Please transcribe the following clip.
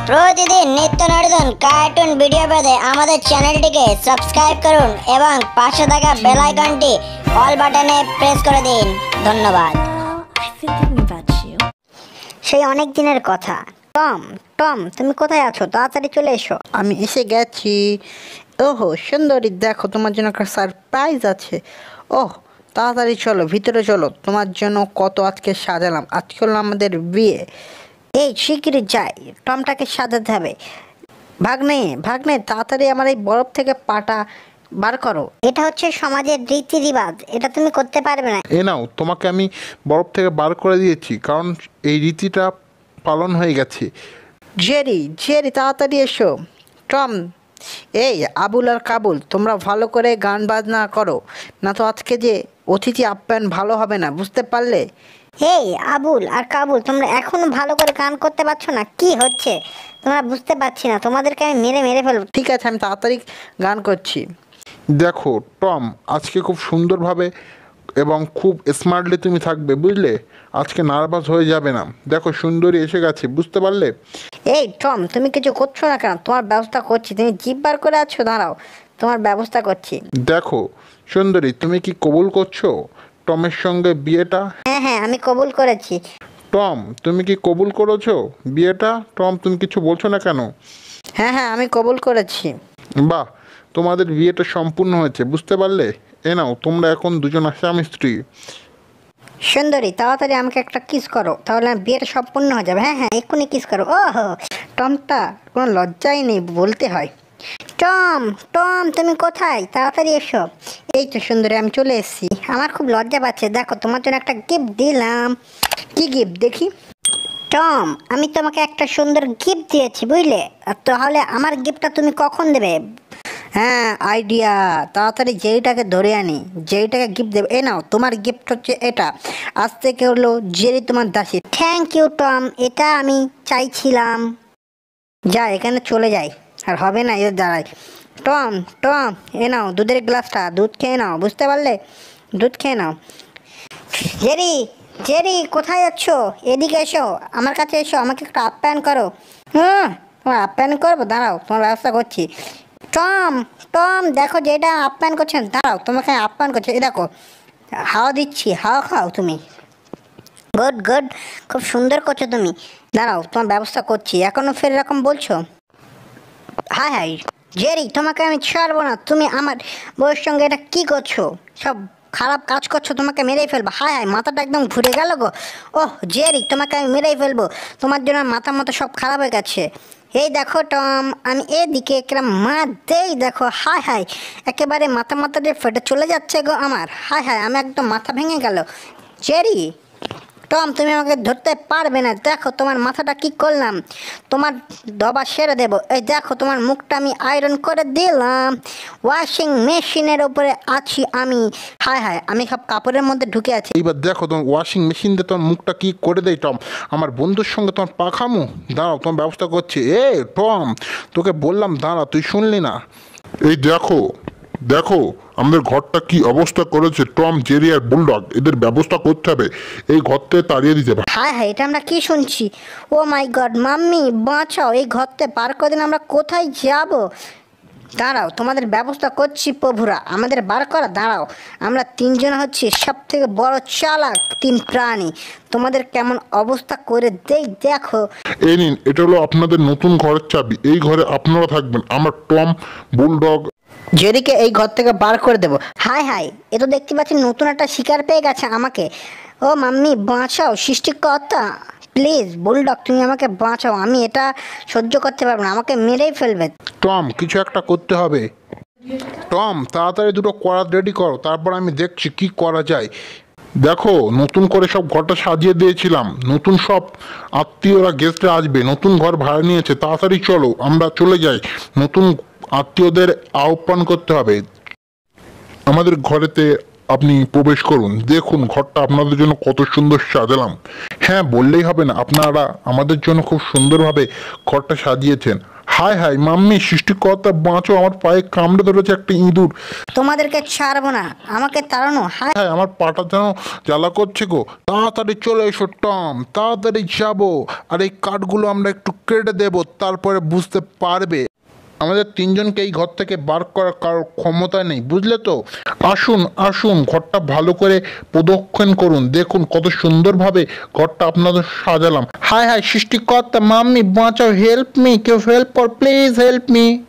প্রতিদিন নিত্য নতুন কার্টুন ভিডিও পেতে আমাদের চ্যানেলটিকে সাবস্ক্রাইব করুন এবং পাশে থাকা বেল আইকনটি অল বাটনে প্রেস করে দিন। ধন্যবাদ। সেই অনেক দিনের কথা। টম টম তুমি কোথায় আছো? তাড়াতাড়ি চলে এসো। আমি এসে গেছি। ওহো সুন্দরী, দেখো তোমার জন্য একটা সারপ্রাইজ আছে। ওহ তাড়াতাড়ি চলো, ভিতরে চলো, তোমার জন্য কত আজকে সাজালাম। আজকে হলো আমাদের বিয়ে। এই শিগগিরই যাই, টমটাকে সাজাতে হবে। ভাগ্নে ভাগ্নে তাড়াতাড়ি আমার এই বরফ থেকে পাটা বার করো। এটা হচ্ছে সমাজের রীতি রিবাজ, এটা তুমি করতে পারবে না। এ নাও, তোমাকে আমি বরফ থেকে বার করে দিয়েছি, কারণ এই রীতিটা পালন হয়ে গেছে। জেরি জেরি তাড়াতাড়ি এসো। টম, এই আবুল আর কাবুল, তোমরা ভালো করে গান বাজনা করো, না তো আজকে যে অতিথি আপ্যায়ন ভালো হবে না, বুঝতে পারলে? এই আবুল আর কাবুল, তোমরা এখনো ভালো করে গান করতে পারছো না? কি হচ্ছে তোমরা বুঝতে পারছি না, তোমাদেরকে আমি মেরে ফেলবো। ঠিক আছে, আমি তাড়াতাড়ি গান করছি। দেখো টম, আজকে খুব সুন্দরভাবে এবং খুব স্মার্টলি তুমি থাকবে, বুঝলে? আজকে নার্ভাস হয়ে যাবে না। দেখো সুন্দরী এসে গেছে, বুঝতে পারলে? এই টম, তুমি কিছু করছো না কেন? তোমার ব্যবস্থা করছি। তুমি জিভ বার করে আছো, দাঁড়াও, তোমার ব্যবস্থা করছি। দেখো সুন্দরী, তুমি কি কবুল করছো টমের সঙ্গে বিয়েটা? হ্যাঁ আমি কবুল করেছি। টম, তুমি কি কবুল করেছো বিয়েটা? টম, তুমি কিছু বলছো না কেন? হ্যাঁ আমি কবুল করেছি। বাহ, তোমাদের বিয়েটা সম্পূর্ণ হয়েছে, বুঝতে পারলে? এ নাও, তোমরা এখন দুজন স্বামী স্ত্রী। সুন্দরী তাড়াতাড়ি আমাকে একটা কিস করো, তাহলে আমার বিয়েটা সম্পূর্ণ হয়ে যাবে। হ্যাঁ এক্ষুনি কিস করো। ওহো, টমটা কোনো লজ্জাই নেই, বলতে হয়। টম টম তুমি কোথায়? তাড়াতাড়ি এসো। এই তো সুন্দরী, আমি চলে এসেছি। আমার খুব লজ্জা পাচ্ছে, দেখো তোমার জন্য একটা গিফট দিলাম। কি গিফট দেখি? টম, আমি তোমাকে একটা সুন্দর গিফট দিয়েছি, বুঝলে? আর তাহলে আমার গিফটটা তুমি কখন দেবে? হ্যাঁ আইডিয়া, তাড়াতাড়ি জেরিটাকে ধরে আনি, জেরিটাকে গিফট দেবে। এ নাও, তোমার গিফট হচ্ছে এটা। আজ থেকে হলো জেরি তোমার দাসী। থ্যাংক ইউ টম, এটা আমি চাইছিলাম। যা এখানে চলে যাই, আর হবে না এর দ্বারাই। টম টম, এ নাও দুধের গ্লাসটা, দুধ খেয়ে নাও, বুঝতে পারলে? দুধ খেয়ে নাও। জেরি জেরি কোথায় যাচ্ছ? এদিকে এসো, আমার কাছে এসো, আমাকে একটু আপ্যায়ন করো। তোমার আপ্যায়ন করবো, দাঁড়াও, তোমার ব্যবস্থা করছি। টম টম দেখো যেটা আপ্যায়ন করছেন। দাঁড়াও, তোমাকে আপ্যায়ন করছি, এই দেখো হাওয়া দিচ্ছি, হাওয়া খাও তুমি। গুড গুড, খুব সুন্দর করছো তুমি। দাঁড়াও, তোমার ব্যবস্থা করছি। এখনো ফের এরকম বলছো? হাই জেরি, তোমাকে আমি ছাড়বো না। তুমি আমার বউয়ের সঙ্গে এটা কি করছো? সব খারাপ কাজ করছো, তোমাকে মেরেই ফেলবো। হায় মাথাটা একদম ঘুরে গেল গো। ওহ জেরি, তোমাকে আমি মেরেই ফেলবো। তোমার জন্য মাথা সব খারাপ হয়ে গেছে। এই দেখো টম, আমি এদিকে একটা মার দেই, দেখো হায় একেবারে মাথা দিয়ে ফেটে চলে যাচ্ছে গো আমার। হায় আমি একদম মাথা ভেঙে গেল। জেরি, টম তুমি আমাকে ধরতে পারবে না। দেখো তোমার মাথাটা কি করলাম, তোমার দবা সেরে দেবো। এই দেখো তোমার মুখটা আমি আয়রন করে দিলাম। ওয়াশিং মেশিনের উপরে আছি আমি। হায় আমি সব কাপড়ের মধ্যে ঢুকে আছি। এইবার দেখো তোমার ওয়াশিং মেশিন দিয়ে তোমার মুখটা কি করে দেয় টম। আমার বন্ধুর সঙ্গে তোমার পাখামো। দাঁড়াও, তোমার ব্যবস্থা করছি। টম, তোকে বললাম দাঁড়া, তুই শুনলি না? এই দেখো দেখো আমাদের ঘরটা কি অবস্থা করেছে। টম, জেরি আর বুলডগ, এদের ব্যবস্থা করতে হবে, এই ঘর থেকে তাড়িয়ে দিতে হবে। হায় এটা আমরা কি শুনছি? ও মাই গড, মাম্মি বাঁচাও, এই ঘরতে পার করে আমরা কোথায় যাব? দাঁড়াও, তোমাদের ব্যবস্থা করছি প্রভুরা, আমাদের বার করা। দাঁড়াও, আমরা তিনজন হচ্ছি সব থেকে বড় চালাক তিন প্রাণী। তোমাদের কেমন অবস্থা করে দেই দেখো। এই নিন, এটা হলো আপনাদের নতুন ঘরের চাবি, এই ঘরে আপনারা থাকবেন। আমার টম, বুলডগ, জেরিকে এই ঘর থেকে বার করে দেবো। হায় এ তো দেখতে পাচ্ছি নতুন একটা শিকার পেয়ে গেছে আমাকে। ও মাম্মি বাঁচাও, সৃষ্টিকর্তা প্লিজ। বুলডগ তুমি আমাকে বাঁচাও, আমি এটা সহ্য করতে পারবো না, আমাকে মেরেই ফেলবে। টম, কিছু একটা করতে হবে। টম, তাড়াতাড়ি দুটো করাত রেডি করো, তারপর আমি দেখছি কি করা যায়। দেখো নতুন করে সব ঘরটা সাজিয়ে দিয়েছিলাম, নতুন সব আত্মীয়রা গেস্টরা আসবে, নতুন ঘর ভাড়া নিয়েছে। তাড়াতাড়ি চলো আমরা চলে যাই, নতুন আত্মীয়দের আহ্বান করতে হবে। আমাদের ঘরেতে আপনি প্রবেশ করুন, দেখুন ঘরটা আপনাদের জন্য কত সুন্দর সাজালাম। হ্যাঁ বললেই হবে না, আপনারা আমাদের জন্য খুব সুন্দরভাবে ঘরটা সাজিয়েছেন। হায় হায় মাম্মি, সৃষ্টিকর্তা বাঁচো, আমার পায়ে কামড়ে ধরেছে একটা ইঁদুর। তোমাদেরকে ছাড়বো না, আমাকে তাড়ানো। হায় হ্যাঁ, আমার পাটা যেন জ্বালা করছে গো। তাড়াতাড়ি চলে এসো টম, তাড়াতাড়ি যাবো। আর এই কাঠগুলো আমরা একটু কেটে দেবো, তারপরে বুঝতে পারবে। আমাদের তিনজনকে এই ঘর থেকে বার করার কারোর ক্ষমতা নেই, বুঝলে তো? আসুন আসুন, ঘরটা ভালো করে প্রদক্ষিণ করুন। দেখুন কত সুন্দরভাবে ঘরটা আপনাদের সাজালাম। হায় হায় সৃষ্টিকর্তা, মাম্মি বাঁচাও, হেল্প মি, কেউ হেল্প কর, প্লিজ হেল্প মি।